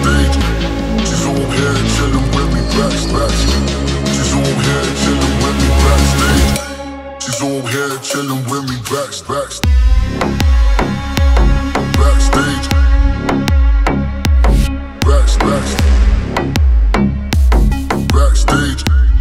backstage. She's all here chilling with me backstage. She's all here chilling with me backstage. She's all here chilling with me backstage. Backstage. Backstage. Backstage.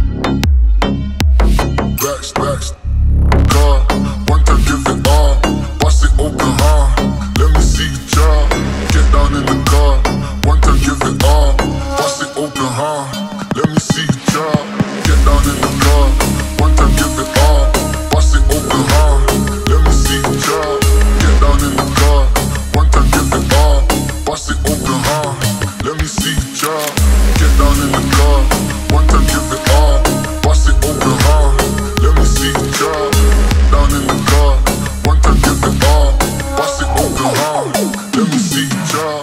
Backstage. Car, one time give it all, bust it open hard. Let me see you jaw. Get down in the car. One time give it all, bust it open hard. Let me see you jaw. Get down in the car. One time give it all, bust it open hard. Let me see you jaw. Get down in the car. One time give it all, bust it open hard. Let me see you jaw. Get down in the car. One time give it all, bust it open hard. Let me see you jaw. Down in the car. One time give it all, bust it open hard. Let me see you jaw.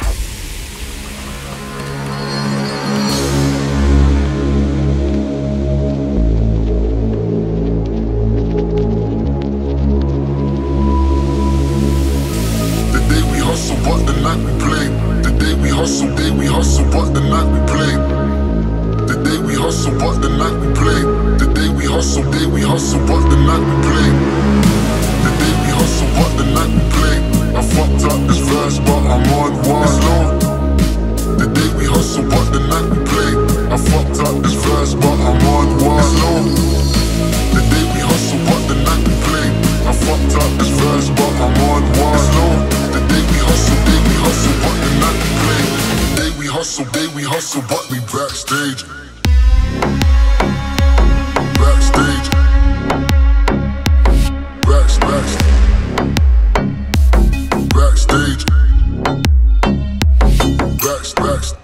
But the night we played. The day we hustle, but the night we played. The day we hustle, but the night we played. The day we hustle, but the night we played. The day we hustle, but the night we played. I fucked up this verse, but I'm on one. It's low. The day we hustle, but the night we played. I fucked up this verse, but I'm on one. It's low. The day we hustle, but the night we played. I fucked up this verse, but I'm on one. It's low. The day we hustle, but the night we play. The day we hustle, but we backstage. Backstage. Backstage. Backstage. Backstage.